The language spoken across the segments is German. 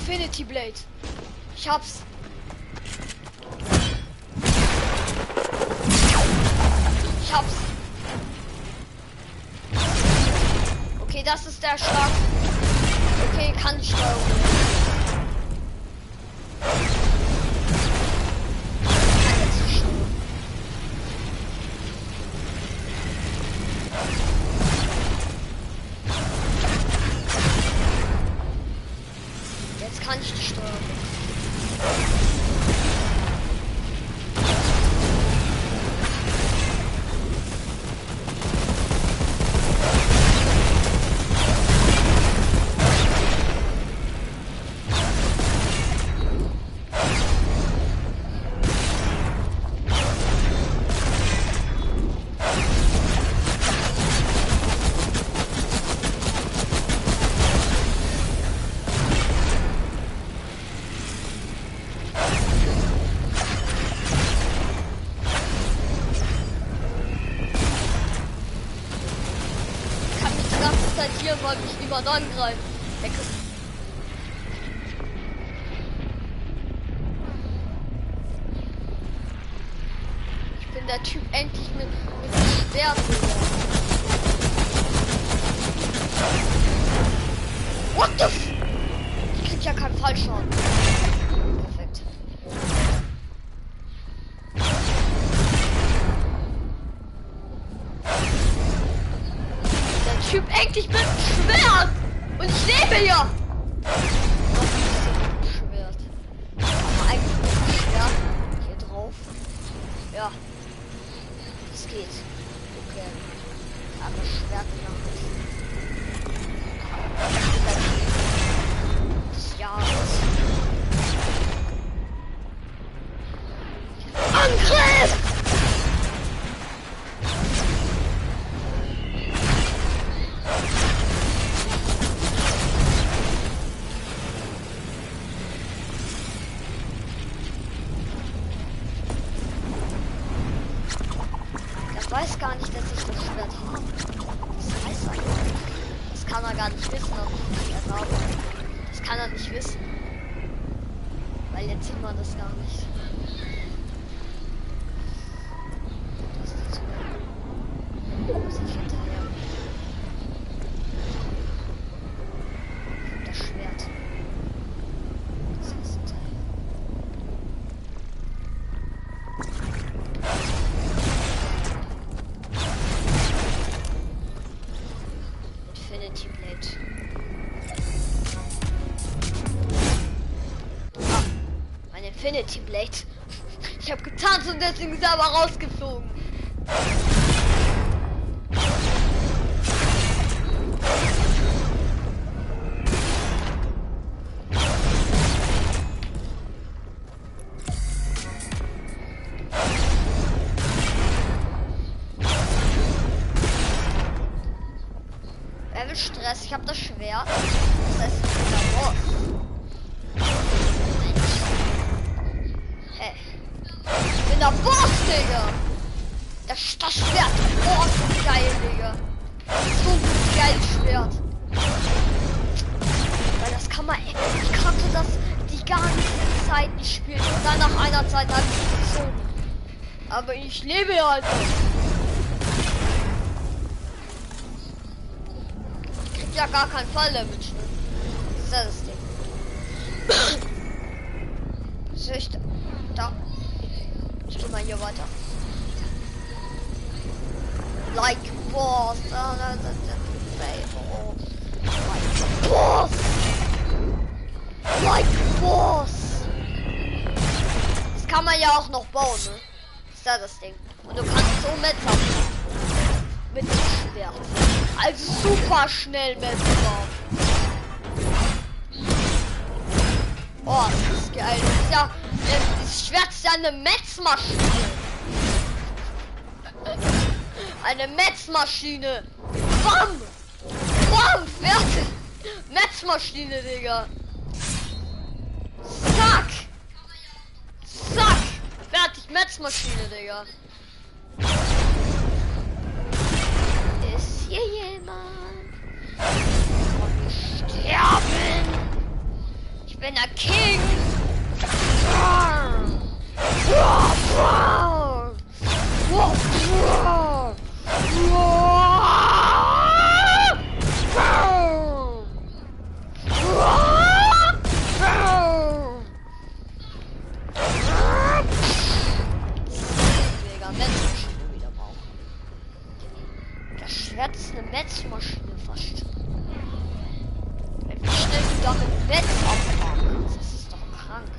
Infinity Blade. Ich hab's. Ich hab's. Okay, das ist der Schlag. Okay, kann ich steuern. Jetzt kann ich die steuern. Weil mich niemand angreift. Ich bin der Typ endlich mit dem Schwert. What the f... Ich krieg ja keinen Fallschaden. Perfekt. Typ endlich mit dem Schwert und ich lebe ja. Schwert. Aber eigentlich mit dem Schwert hier drauf. Ja, das geht. Okay. Aber Schwert in der Hand. Des Jahres. Angriff! Ich weiß gar nicht, dass ich das Schwert habe. Das heißt eigentlich. Das kann er gar nicht wissen, ob ich das Schwert habe. Das kann er nicht wissen. Weil jetzt sieht man das gar nicht. Das ist zu. Muss ich hinterher. Das Schwert. Das ist ein Teil. Infinity Blade. Ah, mein Infinity Blade. Ich habe getanzt und deswegen ist er aber rausgeflogen. Stress, ich habe das Schwert. Das heißt, ich bin der Boss. Hey. Ich bin der Boss, Digga. Das Schwert. Oh, das ist geil, Digga. So ein geiles Schwert. Weil das kann man. Ich konnte das die ganze Zeit nicht spielen. Und dann nach einer Zeit habe ich es gezogen. Aber ich lebe ja halt noch. Ja, gar kein Fall damit. Das ist ja das Ding. So, ich da. Ich geh mal hier weiter. Like Boss. Like Boss. Like Boss. Das kann man ja auch noch bauen, ne? Das ist ja das Ding. Und du kannst so metzern. Mit dem Schwert. Also super schnell messbar. Oh, das ist geil. Das ist ja, das Schwert ist ja eine Metzmaschine. Eine Metzmaschine. Bam! Bam! Fertig! Metzmaschine, Digga. Zack! Zack! Fertig, Metzmaschine, Digga. Ist hier jemand? Sterben! Ich bin kleiner King. Eine Metzmaschine fast. Wie schnell du damit Metz abfahren kannst, das ist doch krank.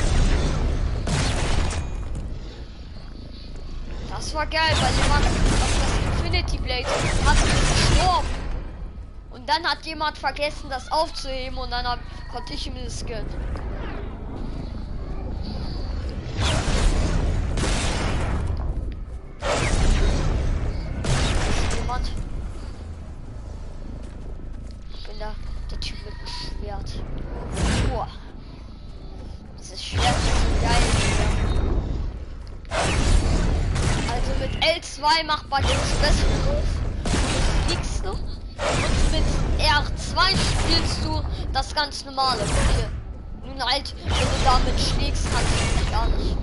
Das war geil, weil jemand auf das Infinity Blade hat gestorben. Und dann hat jemand vergessen, das aufzuheben und dann konnte ich ihm das gönnen. Jemand. Der Typ mit dem Schwert. Boah. Dieses Schwert ist so geil. Also mit L2 macht man den Special Move. Du fliegst du. Und mit R2 spielst du das ganz normale. Okay. Nun halt, wenn du damit schlägst, kannst du dich gar nicht.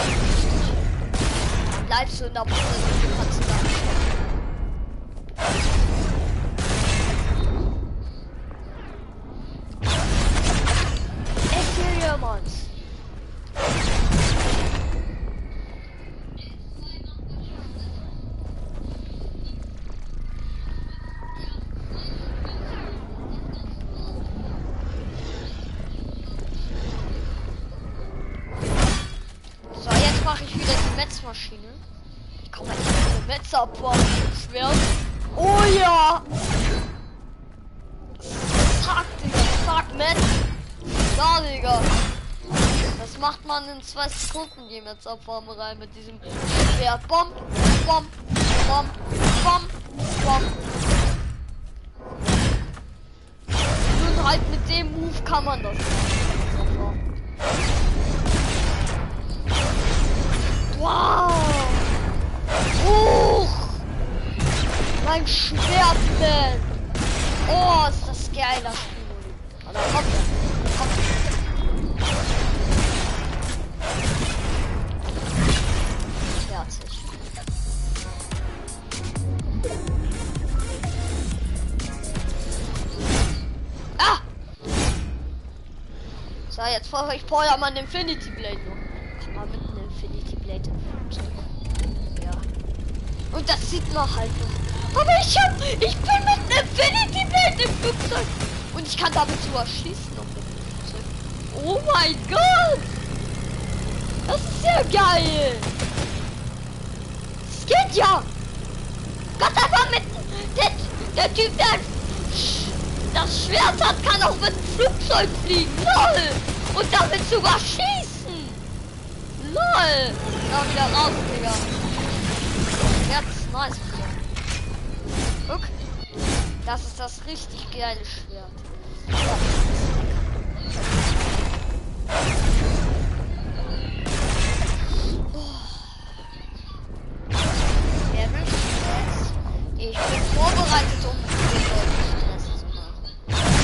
Dann bleibst du in der Position, du kannst gar nicht. So, jetzt mache ich wieder die Metzmaschine. Ich komme jetzt mit dem Metz abbauen. Schwert. Oh ja! Zack, Digga. Zack, Metz. Da, Digga. Das macht man in 2 Sekunden, die Metzabforme rein mit diesem Schwert. Bom, bom, bom, bom, bom. Nun halt mit dem Move kann man das. Wow! Mein Schwert, man! Oh, ist das geil, das Spiel. Aber komm, komm. Fertig. Ah! So, jetzt brauche ich vorher mal einen Infinity Blade noch. Komm mal mit einem Infinity Blade im Flugzeug. Ja. Und das sieht man halt noch. Aber ich bin mit einem Infinity Blade im Flugzeug. Und ich kann damit sogar schießen auf dem Flugzeug. Oh mein Gott! Das ist ja geil! Das geht ja! Gott, einfach mit der Typ, der das Schwert hat, kann auch mit dem Flugzeug fliegen. LOL! Und damit sogar schießen! LOL! Da wieder raus, Digga. Schwert ist nice. Guck. Das ist das richtig geile Schwert. Ja. Wer will Stress? Ich bin vorbereitet, um den Leuten Stress zu machen.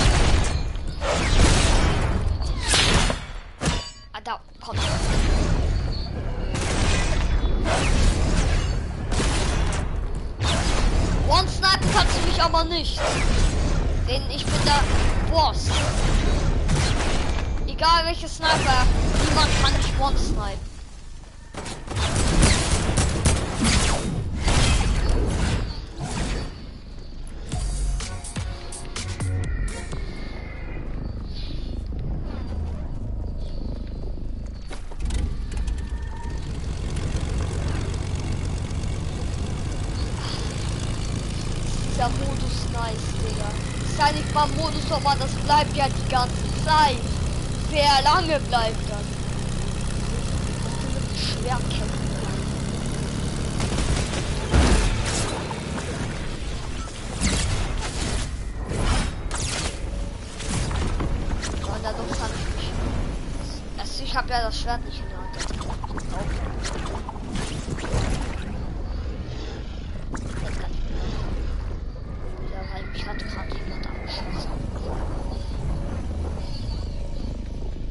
Ah, da kommt. One-Snipen kannst du mich aber nicht. Denn ich bin der Boss. Egal welche Sniper, niemand kann mich One-Snipen. Dieser Modus nice, Digga. Ist ja nicht mal Modus, aber das bleibt ja die ganze Zeit. Sehr lange bleibt das. Dass du mit dem Schwert kämpfen kannst. So, und dadurch kann ich mich. Also ich habe ja das Schwert nicht in der Hand. Jetzt kann ich wieder. Ja, weil mich hat gerade jemand angeschossen.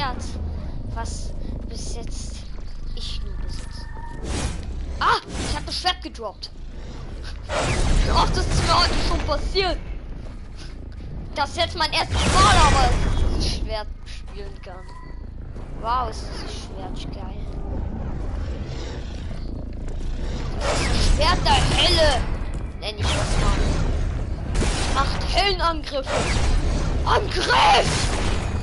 Schwert, was bis jetzt ich nur besitze. Ah, ich habe das Schwert gedroppt. Ach, das ist mir heute schon passiert. Das ist jetzt mein erstes Mal, aber dass ich dieses Schwert spielen kann. Wow, ist dieses Schwert geil. Das ist das Schwert der Hölle, nenn ich das mal. Macht Hellenangriffe. Angriff!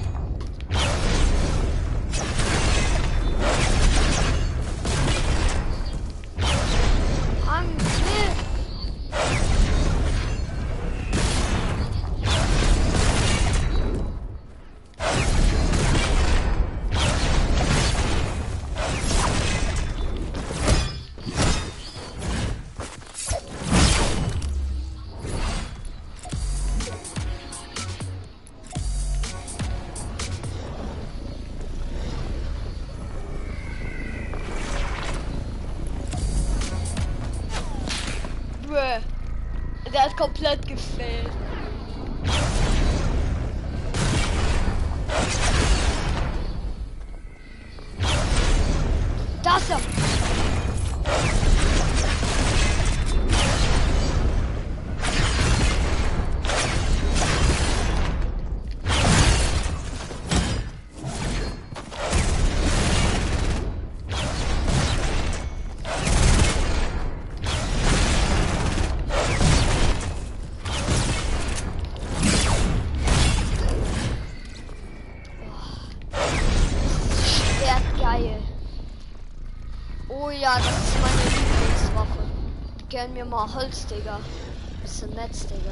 Angriff! Der hat komplett gefällt. Das ja. Geil. Oh ja, das ist meine Lieblingswaffe. Gern mir mal Holz, Digga. Bisschen Netz, Digga.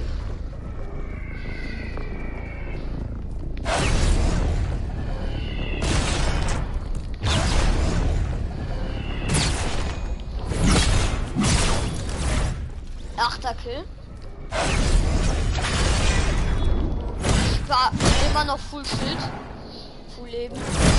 Achter Kill. Ich war immer noch Full Schild. Full Leben.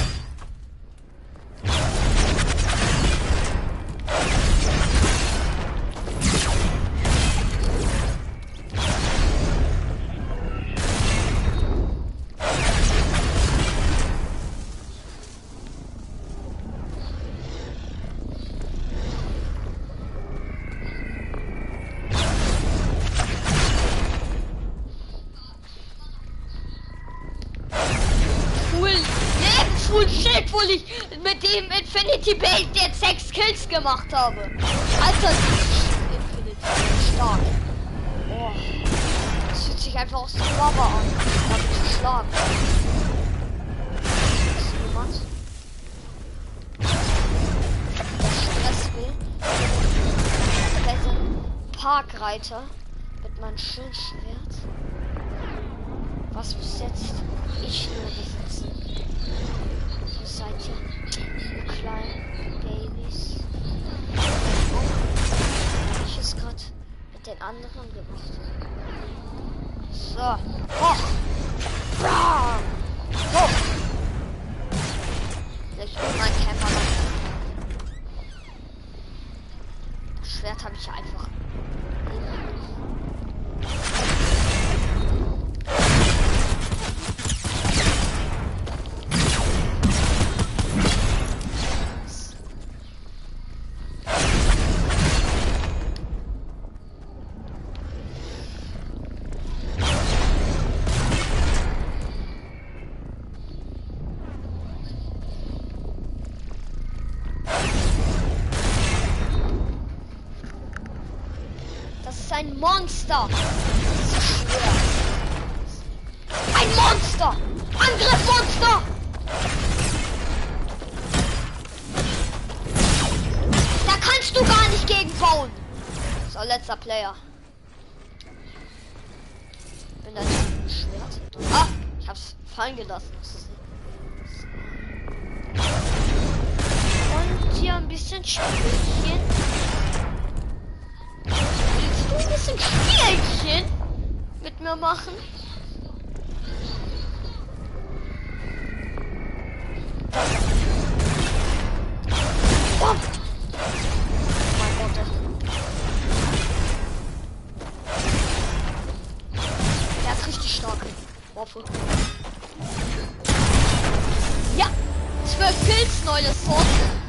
Full Shit, wo ich mit dem Infinity Belt jetzt 6 Kills gemacht habe. Alter, Infinity stark. Oh. Das fühlt sich einfach aus der Lava an, damit zu schlagen. Ist jemand? Der Stress will. Da ist ein Parkreiter mit meinem Schildschwert. Was bis jetzt ich nur besitze. Seid ihr kleinen Babys? Ich es gerade mit den anderen gemacht. So, hoch! Bam! Hoch! Ich bin mein Camper. Das Schwert habe ich einfach. Ein Monster! Ein Monster! Angriff, Monster! Da kannst du gar nicht gegen bauen! So, letzter Player. Bin da nicht Schwert. Ah! Ich hab's fallen gelassen. Und hier ein bisschen Spielchen. Ein bisschen Spielchen mit mir machen. Oh mein Gott. Der ist richtig stark. Waffe. Pilz, neue Sorte.